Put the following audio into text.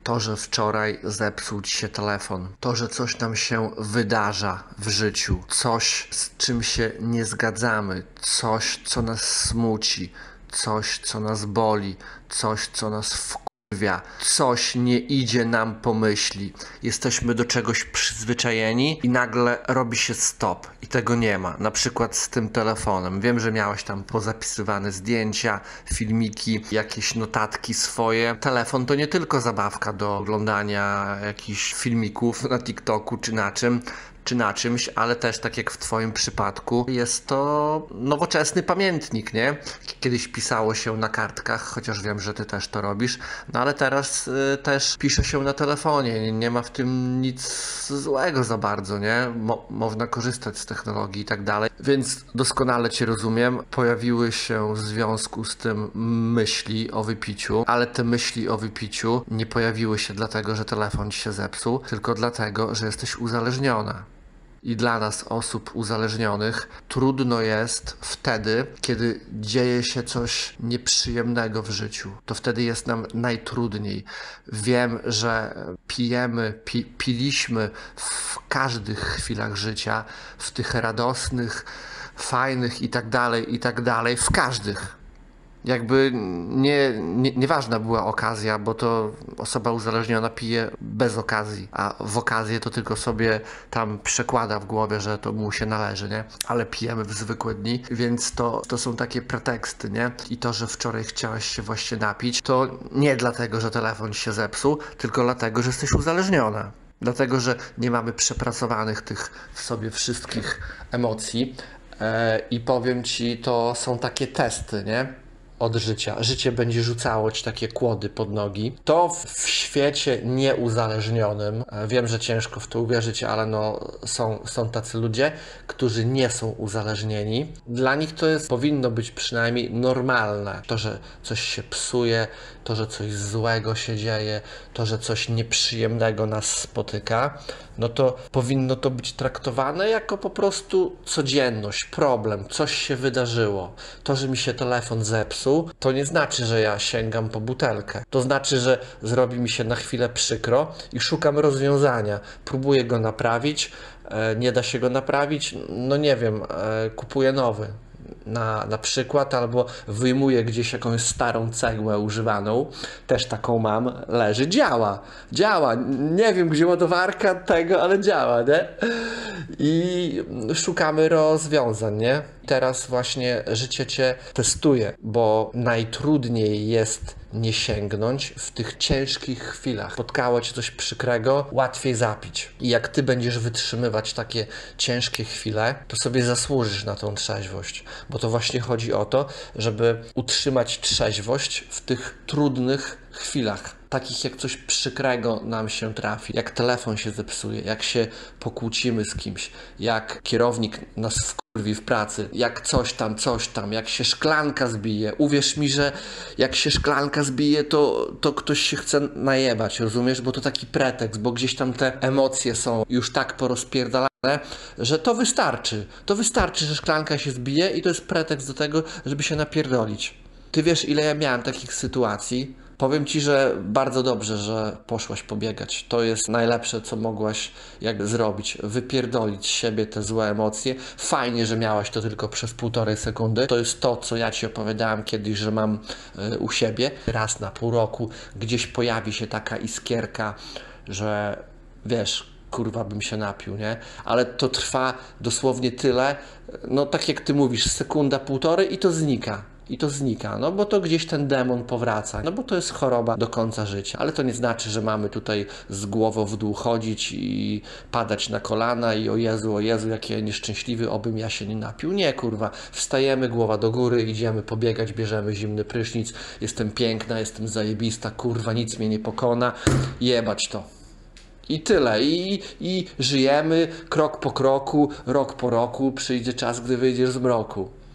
To, że wczoraj zepsuł ci się telefon, to, że coś nam się wydarza w życiu, coś, z czym się nie zgadzamy, coś, co nas smuci, coś, co nas boli, coś, co nas wkurwia, coś nie idzie nam po myśli. Jesteśmy do czegoś przyzwyczajeni i nagle robi się stop i tego nie ma. Na przykład z tym telefonem. Wiem, że miałeś tam pozapisywane zdjęcia, filmiki, jakieś notatki swoje. Telefon to nie tylko zabawka do oglądania jakichś filmików na TikToku czy na czymś, ale też tak jak w twoim przypadku jest to nowoczesny pamiętnik, nie? Kiedyś pisało się na kartkach, chociaż wiem, że ty też to robisz, no ale teraz też pisze się na telefonie, nie ma w tym nic złego za bardzo, nie? Można korzystać z technologii i tak dalej, więc doskonale cię rozumiem. Pojawiły się w związku z tym myśli o wypiciu, ale te myśli o wypiciu nie pojawiły się dlatego, że telefon ci się zepsuł, tylko dlatego, że jesteś uzależniona. I dla nas, osób uzależnionych, trudno jest wtedy, kiedy dzieje się coś nieprzyjemnego w życiu. To wtedy jest nam najtrudniej. Wiem, że piliśmy w każdych chwilach życia, w tych radosnych, fajnych i tak dalej, w każdych. Jakby nieważna była okazja, bo to osoba uzależniona pije bez okazji, a w okazję to tylko sobie tam przekłada w głowie, że to mu się należy, nie? Ale pijemy w zwykłe dni, więc to są takie preteksty, nie? I to, że wczoraj chciałaś się właśnie napić, to nie dlatego, że telefon się zepsuł, tylko dlatego, że jesteś uzależniona. Dlatego, że nie mamy przepracowanych tych w sobie wszystkich emocji i powiem ci, to są takie testy, nie? Od życia. Życie będzie rzucało ci takie kłody pod nogi. To w świecie nieuzależnionym, wiem, że ciężko w to uwierzyć, ale no są tacy ludzie, którzy nie są uzależnieni. Dla nich to powinno być przynajmniej normalne. To, że coś się psuje, to, że coś złego się dzieje, to, że coś nieprzyjemnego nas spotyka, no to powinno to być traktowane jako po prostu codzienność, problem, coś się wydarzyło. To, że mi się telefon zepsuł, to nie znaczy, że ja sięgam po butelkę. To znaczy, że zrobi mi się na chwilę przykro i szukam rozwiązania. Próbuję go naprawić, nie da się go naprawić, no nie wiem, kupuję nowy. Na przykład, albo wyjmuję gdzieś jakąś starą cegłę używaną, też taką mam, leży, działa, nie wiem gdzie ładowarka tego, ale działa, nie? I szukamy rozwiązań, nie? Teraz właśnie życie cię testuje, bo najtrudniej jest nie sięgnąć w tych ciężkich chwilach. Spotkało cię coś przykrego, łatwiej zapić. I jak ty będziesz wytrzymywać takie ciężkie chwile, to sobie zasłużysz na tą trzeźwość. Bo to właśnie chodzi o to, żeby utrzymać trzeźwość w tych trudnych chwilach. Takich jak coś przykrego nam się trafi, jak telefon się zepsuje, jak się pokłócimy z kimś, jak kierownik nas wkurwi w pracy, jak coś tam, jak się szklanka zbije. Uwierz mi, że jak się szklanka zbije, to ktoś się chce najebać, rozumiesz? Bo to taki pretekst, bo gdzieś tam te emocje są już tak porozpierdalane, że to wystarczy. To wystarczy, że szklanka się zbije i to jest pretekst do tego, żeby się napierdolić. Ty wiesz, ile ja miałem takich sytuacji? Powiem ci, że bardzo dobrze, że poszłaś pobiegać. To jest najlepsze, co mogłaś zrobić. Wypierdolić z siebie te złe emocje. Fajnie, że miałaś to tylko przez 1,5 sekundy. To jest to, co ja ci opowiadałem kiedyś, że mam u siebie. Raz na pół roku gdzieś pojawi się taka iskierka, że wiesz, kurwa bym się napił, nie? Ale to trwa dosłownie tyle, no tak jak ty mówisz, sekunda, półtorej i to znika. No bo to gdzieś ten demon powraca, no bo to jest choroba do końca życia. Ale to nie znaczy, że mamy tutaj z głową w dół chodzić i padać na kolana i o Jezu, jaki ja nieszczęśliwy, obym ja się nie napił. Nie, kurwa, wstajemy, głowa do góry, idziemy pobiegać, bierzemy zimny prysznic, jestem piękna, jestem zajebista, kurwa, nic mnie nie pokona, jebać to. I tyle. I żyjemy krok po kroku, rok po roku, przyjdzie czas, gdy wyjdziesz z mroku.